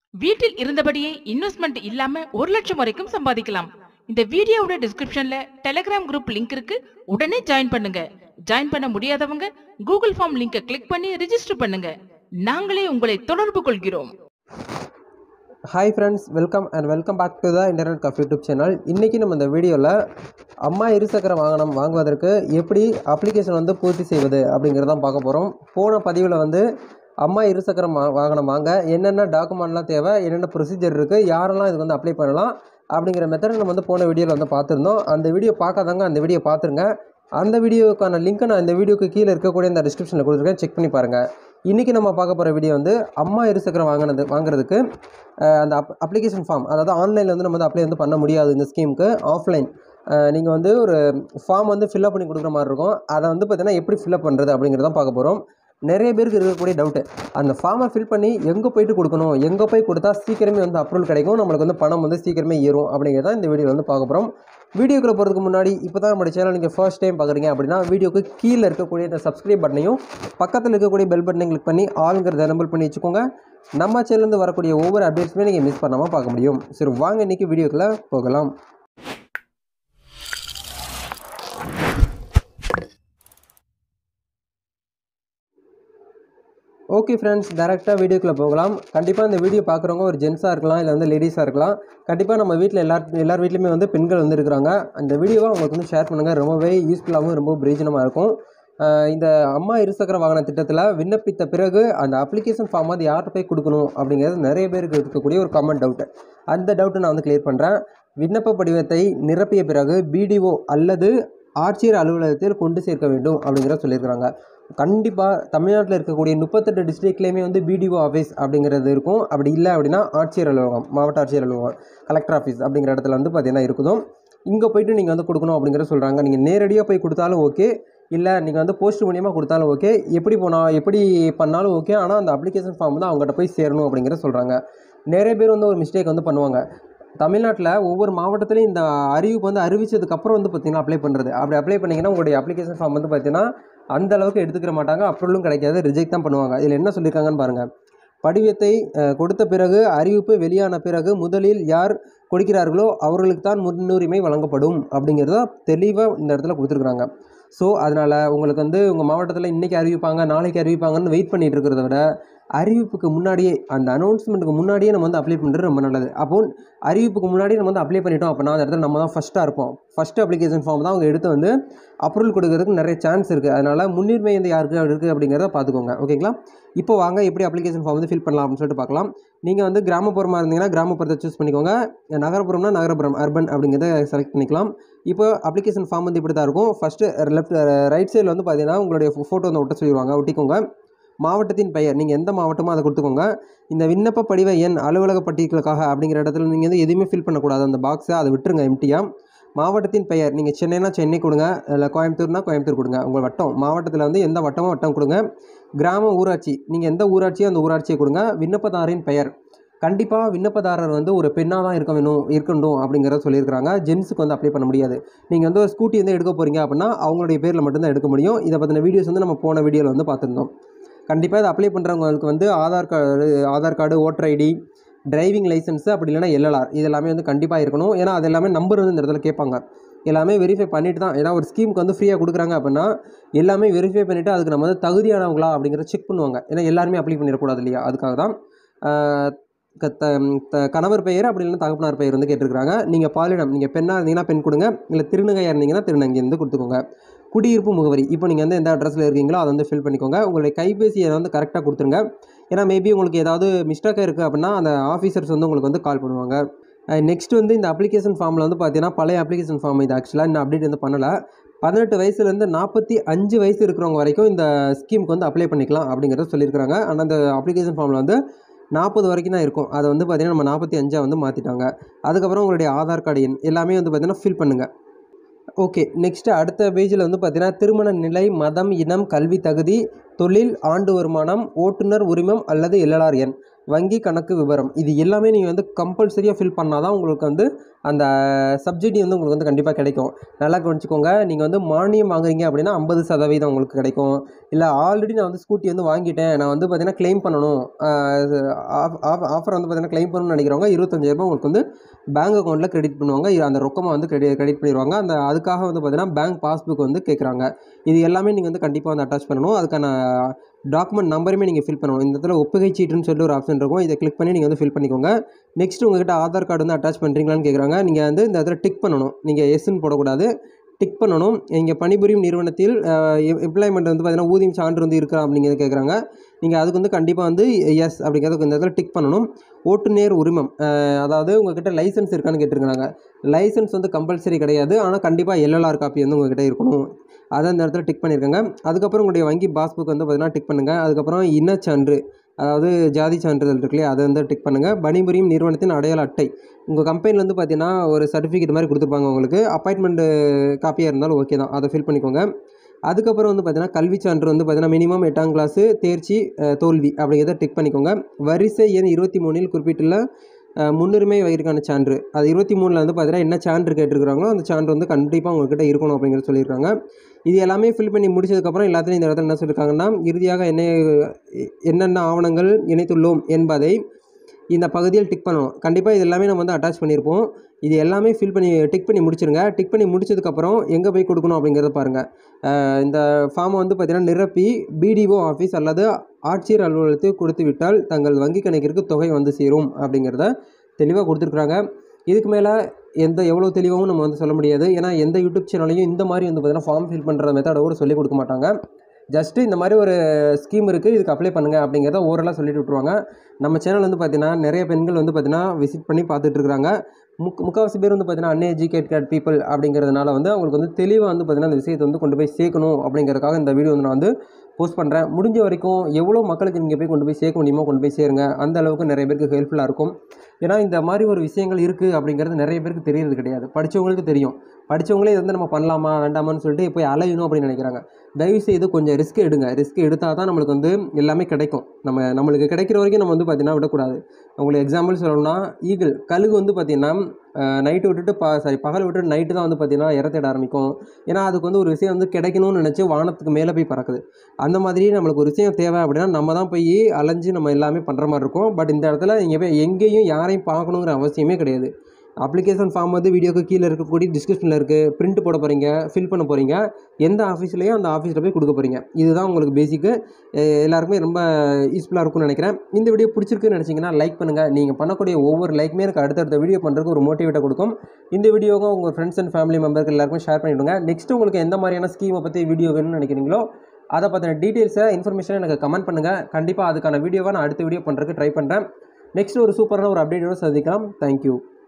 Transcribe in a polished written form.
வீட்டில் இருந்தபடியே இன்வெஸ்ட்மெண்ட் இல்லாம 1,00,000 வரைக்கும் சம்பாதிக்கலாம். இந்த வீடியோவோட டிஸ்கிரிப்ஷன்ல டெலிகிராம் குரூப் லிங்க் இருக்கு. உடனே ஜாயின் பண்ணுங்க. ஜாயின் பண்ண முடியாதவங்க கூகுள் ஃபார்ம் லிங்கை கிளிக் பண்ணி ரெஜிஸ்டர் பண்ணுங்க. நாங்களே உங்களை தொடர்பு கொள்கிறோம். Hi friends, welcome back to the internet cafe YouTube channel. இன்றைக்கி நம்ம இந்த வீடியோவில் அம்மா இருசக்கர வாகனம் வாங்குவதற்கு எப்படி அப்ளிகேஷன் வந்து பூர்த்தி செய்வது அப்படிங்கிறதான் பார்க்க போகிறோம். போன பதிவில் வந்து அம்மா இருசக்கர வாகனம் வாங்க என்னென்ன டாக்குமெண்ட்லாம் தேவை, என்னென்ன ப்ரொசீஜர் இருக்குது, யாரெல்லாம் இதுக்கு வந்து அப்ளை பண்ணலாம் அப்படிங்கிற மெத்தட் நம்ம வந்து போன வீடியோவில் வந்து பார்த்துருந்தோம். அந்த வீடியோ பார்க்காதவங்க அந்த வீடியோ பார்த்துருங்க. அந்த வீடியோக்கான லிங்க்கை நான் இந்த வீடியோக்கு கீழே இருக்கக்கூடிய இந்த டிஸ்கிரிப்ஷனில் கொடுத்துருக்கேன், செக் பண்ணி பாருங்கள். இன்றைக்கி நம்ம பார்க்க போகிற வீடியோ வந்து அம்மா இருசக்கரம் வாங்குறதுக்கு அந்த அப்ளிகேஷன் ஃபார்ம், அதாவது ஆன்லைனில் வந்து நம்ம வந்து அப்ளை வந்து பண்ண முடியாது. இந்த ஸ்கீமுக்கு ஆஃப்லைன் நீங்கள் வந்து ஒரு ஃபார்ம் வந்து ஃபில்அப் பண்ணி கொடுக்குற மாதிரி இருக்கும். அதை வந்து பார்த்தீங்கன்னா எப்படி ஃபில்அப் பண்ணுறது அப்படிங்கிறதான் பார்க்க போகிறோம். நிறைய பேருக்கு இருக்கக்கூடிய டவுட்டு, அந்த ஃபார்மை ஃபில் பண்ணி எங்கே போய்ட்டு கொடுக்கணும், எங்கே போய் கொடுத்தா சீக்கிரமே வந்து அப்ரூவல் கிடைக்கும், நம்மளுக்கு வந்து பணம் வந்து சீக்கிரமே ஏறும் அப்படிங்கிறதான் இந்த வீடியோவில் வந்து பார்க்க போகிறோம். வீடியோக்குள்ளே போகிறதுக்கு முன்னாடி இப்போ தான் நம்ம சேனல் நீங்கள் ஃபர்ஸ்ட் டைம் பார்க்குறீங்க அப்படின்னா வீடியோக்கு கீழே இருக்கக்கூடிய இந்த சப்ஸ்கிரைப் பட்டனையும் பக்கத்தில் இருக்கக்கூடிய பெல் பட்டனையும் கிளிக் பண்ணி ஆளுங்கிறத எனபிள் பண்ணி வச்சுக்கோங்க. நம்ம சேனல்லேருந்து வரக்கூடிய ஒவ்வொரு அப்டேட்ஸுமே நீங்கள் மிஸ் பண்ணாமல் பார்க்க முடியும். சரி, வாங்க இன்றைக்கி வீடியோக்குள்ளே போகலாம். ஓகே ஃப்ரெண்ட்ஸ், டேரெக்டாக வீடியோக்குள்ளே போகலாம். கண்டிப்பாக இந்த வீடியோ பார்க்குறவங்க ஒரு ஜென்ஸாக இருக்கலாம், இல்லை வந்து லேடிஸாக இருக்கலாம். கண்டிப்பாக நம்ம வீட்டில் எல்லார் வீட்லையுமே வந்து பெண்கள் வந்து இருக்கிறாங்க. அந்த வீடியோவை அவங்களுக்கு வந்து ஷேர் பண்ணுங்கள். ரொம்பவே யூஸ்ஃபுல்லாகவும் ரொம்ப பிரயோஜனமாக இருக்கும். இந்த அம்மா இருசக்கர வாகன திட்டத்தில் விண்ணப்பித்த பிறகு அந்த அப்ளிகேஷன் ஃபார்ம் வந்து யார்கிட்ட போய் கொடுக்கணும் அப்படிங்கிறது நிறைய பேருக்கு இருக்கக்கூடிய ஒரு காமன் டவுட்டு. அந்த டவுட்டை நான் வந்து கிளியர் பண்ணுறேன். விண்ணப்ப படிவத்தை நிரப்பிய பிறகு பிடிஓ அல்லது ஆட்சியர் அலுவலகத்தில் கொண்டு சேர்க்க வேண்டும் அப்படிங்கிறத சொல்லியிருக்கிறாங்க. கண்டிப்பாக தமிழ்நாட்டில் இருக்கக்கூடிய 38 டிஸ்ட்ரிக்ட்லேயுமே வந்து பிடிஓ ஆஃபீஸ் அப்படிங்கிறது இருக்கும். அப்படி இல்லை அப்படின்னா ஆட்சியர் அலுவலகம், மாவட்ட ஆட்சியர் அலுவலகம், கலெக்டர் ஆஃபீஸ் அப்படிங்கிற இடத்துல வந்து பார்த்திங்கன்னா இருக்குதும். இங்கே போய்ட்டு நீங்கள் வந்து கொடுக்கணும் அப்படிங்கிறத சொல்கிறாங்க. நீங்கள் நேரடியாக போய் கொடுத்தாலும் ஓகே, இல்லை நீங்கள் வந்து போஸ்ட் மூலியமாக கொடுத்தாலும் ஓகே, எப்படி பண்ணாலும் ஓகே. ஆனால் அந்த அப்ளிகேஷன் ஃபார்ம் வந்து அவங்ககிட்ட போய் சேரணும் அப்படிங்கிறத சொல்கிறாங்க. நிறைய பேர் வந்து ஒரு மிஸ்டேக் வந்து பண்ணுவாங்க. தமிழ்நாட்டில் ஒவ்வொரு மாவட்டத்திலையும் இந்த அறிவிப்பு வந்து அறிவித்ததுக்கப்புறம் வந்து பார்த்திங்கன்னா அப்ளை பண்ணுறது. அப்படி அப்ளை பண்ணிங்கன்னா உங்களுடைய அப்ளிகேஷன் ஃபார்ம் வந்து பார்த்திங்கன்னா அந்த அளவுக்கு எடுத்துக்கிற மாட்டாங்க, அப்ரூவலும் கிடைக்காது, ரிஜெக்ட் தான் பண்ணுவாங்க. இதில் என்ன சொல்லியிருக்காங்கன்னு பாருங்கள். படிவத்தை கொடுத்த பிறகு அறிவிப்பு வெளியான பிறகு முதலில் யார் கொடுக்கிறார்களோ அவர்களுக்கு தான் முன்னுரிமை வழங்கப்படும் அப்படிங்கிறத தெளிவாக இந்த இடத்துல கொடுத்துருக்குறாங்க. ஸோ அதனால் உங்களுக்கு வந்து உங்கள் மாவட்டத்தில் இன்றைக்கி அறிவிப்பாங்க, நாளைக்கு அறிவிப்பாங்கன்னு வெயிட் பண்ணிகிட்டு இருக்கிறத விட அறிவிப்புக்கு முன்னாடியே, அந்த அனௌன்ஸ்மெண்ட்டுக்கு முன்னாடியே நம்ம வந்து அப்ளை பண்ணுறது ரொம்ப நல்லது. அப்போது அறிவிப்புக்கு முன்னாடியே நம்ம வந்து அப்ளை பண்ணிட்டோம் அப்படின்னா அந்த இடத்துல நம்ம தான் ஃபஸ்ட்டாக இருப்போம். ஃபஸ்ட்டு அப்ளிகேஷன் ஃபார்ம் தான் அவங்க எடுத்து வந்து அப்ரூவல் கொடுக்கறதுக்கு நிறைய சான்ஸ் இருக்குது. அதனால் முன்னுரிமை வந்து யாருக்கு இருக்குது அப்படிங்கிறத பார்த்துக்கோங்க. ஓகேங்களா? இப்போ வாங்க எப்படி அப்ளிகேஷன் ஃபார்ம் வந்து ஃபில் பண்ணலாம் அப்படின்னு சொல்லிட்டு பார்க்கலாம். நீங்கள் வந்து கிராமப்புறமாக இருந்தீங்கன்னா கிராமப்புறத்தை சூஸ் பண்ணிக்கோங்க. நகரப்புறம்னா நகரப்புறம், அர்பன் அப்படிங்கிறத செலக்ட் பண்ணிக்கலாம். இப்போ அப்ளிகேஷன் ஃபார்ம் வந்து இப்படி தான் இருக்கும். ஃபஸ்ட்டு ரைட் சைடில் வந்து பார்த்தீங்கன்னா உங்களுடைய ஃபோட்டோ வந்து ஒட்ட சொல்லிடுவாங்க, ஒட்டிக்கோங்க. மாவட்டத்தின் பெயர், நீங்கள் எந்த மாவட்டமோ அதை கொடுத்துக்கோங்க. இந்த விண்ணப்ப படிவ எண் அலுவலக பட்டியலுக்காக அப்படிங்கிற இடத்துல நீங்கள் வந்து எதுவுமே ஃபில் பண்ணக்கூடாது. அந்த பாக்ஸை அதை விட்டுருங்க எம்டியாக. மாவட்டத்தின் பெயர், நீங்கள் சென்னைனா சென்னை கொடுங்க, இல்லை கோயம்புத்தூர்னா கோயம்புத்தூர் கொடுங்க. உங்கள் வட்டம், மாவட்டத்தில் வந்து எந்த வட்டமோ வட்டம் கொடுங்க. கிராம ஊராட்சி, நீங்கள் எந்த ஊராட்சியோ அந்த ஊராட்சியை கொடுங்க. விண்ணப்பதாரின் பெயர், கண்டிப்பாக விண்ணப்பதாரர் வந்து ஒரு பெண்ணாக தான் இருக்கணும் அப்படிங்கிறத சொல்லியிருக்கிறாங்க. ஜென்ஸுக்கு வந்து அப்ளை பண்ண முடியாது. நீங்கள் வந்து ஒரு ஸ்கூட்டி வந்து எடுக்க போகிறீங்க அப்படின்னா அவங்களுடைய பேரில் மட்டும்தான் எடுக்க முடியும். இதை பற்றின வீடியோஸ் வந்து நம்ம போன வீடியோவில் வந்து பார்த்துருந்தோம். கண்டிப்பாக இதை அப்ளை பண்ணுறவங்களுக்கு வந்து Aadhaar card, voter ID, driving licence, அப்படி இல்லைனா எல்எல்ஆர், இது எல்லாமே வந்து கண்டிப்பாக இருக்கணும். ஏன்னா அது எல்லாமே நம்பர் வந்து இந்த இடத்துல கேட்பாங்க. எல்லாமே வெரிஃபை பண்ணிவிட்டு தான், ஏன்னா ஒரு ஸ்கீமுக்கு வந்து ஃப்ரீயாக கொடுக்குறாங்க அப்படின்னா எல்லாமே வெரிஃபை பண்ணிவிட்டு அதுக்கு நம்ம வந்து தகுதியானவங்களா அப்படிங்கிறத செக் பண்ணுவாங்க. ஏன்னா எல்லாருமே அப்ளை பண்ணிடக்கூடாது இல்லையா? அதுக்காக தான். கணவர் பெயர் அப்படி இல்லைன்னா தகப்பனார் பெயர் வந்து கேட்டிருக்கிறாங்க. நீங்கள் பாலினம், நீங்கள் பெண்ணாக இருந்தீங்கன்னா பெண் கொடுங்க, இல்லை திருநங்கையாக இருந்தீங்கன்னா திருநங்கை வந்து கொடுத்துக்கோங்க. குடியிருப்பு முகவரி, இப்போ நீங்கள் வந்து எந்த அட்ரஸில் இருக்கீங்களோ அதை வந்து ஃபில் பண்ணிக்கோங்க. உங்களுடைய கைபேசியை வந்து கரெக்டாக கொடுத்துருங்க. ஏன்னா மேபி உங்களுக்கு ஏதாவது மிஸ்டேக்காக இருக்குது அப்படின்னா அந்த ஆஃபீஸர்ஸ் வந்து உங்களுக்கு வந்து கால் பண்ணுவாங்க. நெக்ஸ்ட் வந்து இந்த அப்ளிகேஷன் ஃபார்மில் வந்து பார்த்தீங்கன்னா பழைய அப்ளிகேஷன் ஃபார்ம் இது ஆக்சுவலாக இன்னும் அப்டேட் வந்து பண்ணலை. 18 வயசுலேருந்து 45 வயசு இருக்கிறவங்க வரைக்கும் இந்த ஸ்கீமுக்கு வந்து அப்ளை பண்ணிக்கலாம் அப்படிங்கிறத சொல்லியிருக்கிறாங்க. ஆனால் அந்த அப்ளிகேஷன் ஃபார்மில் வந்து 40 வரைக்கும் தான் இருக்கும். அதை வந்து பார்த்திங்கன்னா நம்ம 45 வந்து மாற்றிட்டாங்க. அதுக்கப்புறம் உங்களுடைய ஆதார் கார்டு எண் எல்லாமே வந்து பார்த்திங்கன்னா ஃபில் பண்ணுங்கள். ஓகே, நெக்ஸ்ட்டு அடுத்த பேஜில் வந்து பார்த்திங்கன்னா திருமண நிலை, மதம், இனம், கல்வி தகுதி, தொழில், ஆண்டு வருமானம், ஓட்டுநர் உரிமம் அல்லது எல்எல்ஆர் எண், வங்கி கணக்கு விவரம், இது எல்லாமே நீங்கள் வந்து கம்பல்சரியாக ஃபில் பண்ணால் தான் உங்களுக்கு வந்து அந்த சப்சிடி வந்து உங்களுக்கு வந்து கண்டிப்பாக கிடைக்கும். நல்லா கவனிச்சுக்கோங்க. நீங்கள் வந்து மானியம் வாங்குறீங்க அப்படின்னா 50% உங்களுக்கு கிடைக்கும். இல்லை ஆல்ரெடி நான் வந்து ஸ்கூட்டி வந்து வாங்கிட்டேன், நான் வந்து பார்த்தீங்கன்னா க்ளைம் பண்ணணும், ஆஃபர் வந்து பார்த்தீங்கன்னா க்ளைம் பண்ணணும்னு நினைக்கிறவங்க 25,000 உங்களுக்கு வந்து பேங்க் அக்கௌண்ட்டில் கிரெடிட் பண்ணுவாங்க. அந்த ரொக்கமாக வந்து கிரெடிட் பண்ணிடுவாங்க. அதுக்காக வந்து பார்த்தீங்கன்னா பேங்க் பாஸ்புக் வந்து கேட்குறாங்க. இது எல்லாமே நீங்கள் வந்து கண்டிப்பாக வந்து அட்டாச் பண்ணணும். அதுக்கான டாக்குமெண்ட் நம்பருமே நீங்கள் ஃபில் பண்ணணும். இந்த இடத்துல ஒப்புகை சீட்டுன்னு சொல்லி ஒரு ஆப்ஷன் இருக்கும். இதை கிளிக் பண்ணி நீங்கள் வந்து ஃபில் பண்ணிக்கோங்க. நெக்ஸ்ட் உங்கள்கிட்ட ஆதார் கார்டு வந்து அட்டாச் பண்ணுறீங்களான்னு கேட்குறாங்க. நீங்கள் வந்து இந்த இடத்துல டிக் பண்ணணும். நீங்கள் எஸ்ன்னு போடக்கூடாது, டிக் பண்ணணும். இங்கே பணிபுரியும் நிறுவனத்தில் எம்ப்ளாய்மெண்ட் வந்து பார்த்தீங்கன்னா ஊதியம் சான்று வந்து இருக்கா அப்படிங்கிறத கேட்குறாங்க. நீங்கள் அதுக்கு வந்து கண்டிப்பாக வந்து எஸ் அப்படிங்கிறதுக்கு இந்த இடத்துல டிக் பண்ணணும். ஓட்டுநர் உரிமம், அதாவது உங்கள்கிட்ட லைசன்ஸ் இருக்கான்னு கேட்டிருக்கிறாங்க. லைசன்ஸ் வந்து கம்பல்சரி கிடையாது, ஆனால் கண்டிப்பாக எல்எல்ஆர் காப்பி வந்து உங்கள்கிட்ட இருக்கணும். அதை இந்த இடத்துல டிக் பண்ணியிருக்காங்க. அதுக்கப்புறம் உங்களுடைய வங்கி பாஸ்புக் வந்து பார்த்தீங்கன்னா டிக் பண்ணுங்கள். அதுக்கப்புறம் இனச்சான்று, அதாவது ஜாதி சான்றிதழ் இருக்கு இல்லையா, அதை வந்து டிக் பண்ணுங்கள். பணிபுரியும் நிறுவனத்தின் அடையாள அட்டை, உங்கள் கம்பெனியில் வந்து பார்த்தீங்கன்னா ஒரு சர்டிஃபிகேட் மாதிரி கொடுத்துருப்பாங்க உங்களுக்கு. அப்பாயின்மெண்ட் காப்பியாக இருந்தாலும் ஓகே தான், அதை ஃபில் பண்ணிக்கோங்க. அதுக்கப்புறம் வந்து பார்த்தீங்கன்னா கல்வி சான்று வந்து பார்த்தீங்கன்னா மினிமம் 8ஆம் கிளாஸு தேர்ச்சி தோல்வி அப்படிங்கிறத டிக் பண்ணிக்கோங்க. வரிசை எண் 23 குறிப்பிட்டுள்ள முன்னுரிமை வகைக்கான சான்று, அது 23 வந்து பார்த்தீங்கன்னா என்ன சான்று கேட்டிருக்கிறாங்களோ அந்த சான்று வந்து கண்டிப்பாக உங்கள்கிட்ட இருக்கணும் அப்படிங்கிறத சொல்லியிருக்காங்க. இது எல்லாமே ஃபில் பண்ணி முடிச்சதுக்கப்புறம் எல்லாத்துலையும் இந்த இடத்துல என்ன சொல்லியிருக்காங்கன்னா, இறுதியாக என்னென்ன ஆவணங்கள் இணைத்துள்ளோம் என்பதை இந்த பகுதியில் டிக் பண்ணணும். கண்டிப்பாக இது எல்லாமே நம்ம வந்து அட்டாச் பண்ணியிருப்போம். இது எல்லாமே டிக் பண்ணி முடிச்சிருங்க. டிக் பண்ணி முடிச்சதுக்கப்புறம் எங்கே போய் கொடுக்கணும் அப்படிங்கிறத பாருங்கள். இந்த ஃபார்மை வந்து பார்த்தீங்கன்னா நிரப்பி பிடிஓ ஆஃபீஸ் அல்லது ஆட்சியர் அலுவலகத்துக்கு கொடுத்து விட்டால் தங்கள் வங்கி கணக்கிற்கு தொகை வந்து சேரும் அப்படிங்கிறத தெளிவாக கொடுத்துருக்குறாங்க. இதுக்கு மேலே எவ்வளோ தெளிவாகவும் நம்ம வந்து சொல்ல முடியாது. ஏன்னா எந்த யூடியூப் சேனலையும் இந்த மாதிரி வந்து பார்த்தீங்கன்னா ஃபார்ம் ஃபில் பண்ணுற மெத்தடை கூட சொல்லிக் கொடுக்க மாட்டாங்க. ஜஸ்ட்டு இந்த மாதிரி ஒரு ஸ்கீம் இருக்குது, இதுக்கு அப்ளை பண்ணுங்கள் அப்படிங்கிறத ஓரலாக சொல்லிட்டு விட்ருவாங்க. நம்ம சேனல் வந்து பார்த்தீங்கன்னா நிறைய பெண்கள் வந்து பார்த்தீங்கன்னா விசிட் பண்ணி பார்த்துட்ருக்குறாங்க. முக்கால்வாசி பேர் வந்து பார்த்தீங்கன்னா அன்எஜுகேட்டட் பீப்புள் அப்படிங்கிறதுனால வந்து அவங்களுக்கு வந்து தெளிவாக வந்து பார்த்தீங்கன்னா இந்த விஷயத்தை வந்து கொண்டு போய் சேர்க்கணும் அப்படிங்கிறதுக்காக இந்த வீடியோ வந்து நான் வந்து போஸ்ட் பண்ணுறேன். முடிஞ்ச வரைக்கும் எவ்வளோ மக்களுக்கு நீங்கள் போய் கொண்டு போய் சேர்க்க முடியுமோ கொண்டு போய் சேருங்க. அந்த அளவுக்கு நிறைய பேருக்கு ஹெல்ப்ஃபுல்லாக இருக்கும். ஏன்னா இந்த மாதிரி ஒரு விஷயங்கள் இருக்குது அப்படிங்கிறது நிறைய பேருக்கு தெரியறது கிடையாது. படித்தவங்களுக்கு தெரியும். படித்தவங்களே இது வந்து நம்ம பண்ணலாமா வேண்டாமான்னு சொல்லிட்டு போய் அலையணும் அப்படின்னு நினைக்கிறாங்க. தயவுசெய்து கொஞ்சம் ரிஸ்க் எடுங்க. ரிஸ்க் எடுத்தால் தான் நம்மளுக்கு வந்து எல்லாமே கிடைக்கும். நம்மளுக்கு கிடைக்கிற வரைக்கும் நம்ம வந்து பார்த்திங்கன்னா விடக்கூடாது. உங்களுக்கு எக்ஸாம்பிள் சொல்லணும்னா கழுகு வந்து பார்த்திங்கன்னா நைட்டு விட்டுட்டு பகல் விட்டுட்டு நைட்டு தான் வந்து பார்த்திங்கன்னா இறத்திட ஆரம்பிக்கும். ஏன்னா அதுக்கு வந்து ஒரு விஷயம் வந்து கிடைக்கணும்னு நினச்சி வானத்துக்கு மேலே போய் பறக்குது. அந்த மாதிரி நம்மளுக்கு ஒரு விஷயம் தேவை அப்படின்னா நம்ம தான் போய் அலைஞ்சு நம்ம எல்லாமே பண்ணுற மாதிரி இருக்கும். பட் இந்த இடத்துல நீங்கள் போய் எங்கேயும் யாரையும் பார்க்கணுங்கிற அவசியமே கிடையாது. அப்ளிகேஷன் ஃபார்ம் வந்து வீடியோக்கு கீழே இருக்கக்கூடிய டிஸ்கிரிப்ஷனில் இருக்குது. பிரிண்ட் போட போகிறீங்க, ஃபில் பண்ண போகிறீங்க, எந்த ஆஃபீஸ்லையும் அந்த ஆஃபீஸில் போய் கொடுக்க போகிறீங்க. இதுதான் உங்களுக்கு பேசிக்கு. எல்லாருக்குமே ரொம்ப யூஸ்ஃபுல்லாக இருக்கும்னு நினைக்கிறேன். இந்த வீடியோ பிடிச்சிருக்குன்னு நினச்சிங்கன்னா லைக் பண்ணுங்கள். நீங்கள் பண்ணக்கூடிய ஒவ்வொரு லைக்குமே எனக்கு அடுத்தடுத்த வீடியோ பண்ணுறதுக்கு ஒரு மோட்டிவேட்டாக கொடுக்கும். இந்த வீடியோவும் உங்கள் ஃப்ரெண்ட்ஸ் அண்ட் ஃபேமிலி மெம்பருக்கு எல்லாருக்கும் ஷேர் பண்ணிவிடுங்க. நெக்ஸ்ட் உங்களுக்கு எந்த மாதிரியான ஸ்கீமை பற்றி வீடியோ வேணும்னு நினைக்கிறீங்களோ அதை பற்றின டீட்டெயில்ஸை இன்ஃபர்மேஷனை எனக்கு கமெண்ட் பண்ணுங்கள். கண்டிப்பாக அதுக்கான வீடியோவை நான் அடுத்த வீடியோ பண்ணுறதுக்கு ட்ரை பண்ணுறேன். நெக்ஸ்ட் ஒரு சூப்பரான ஒரு அப்டேட்டோடு சந்திக்கலாம். தேங்க்யூ.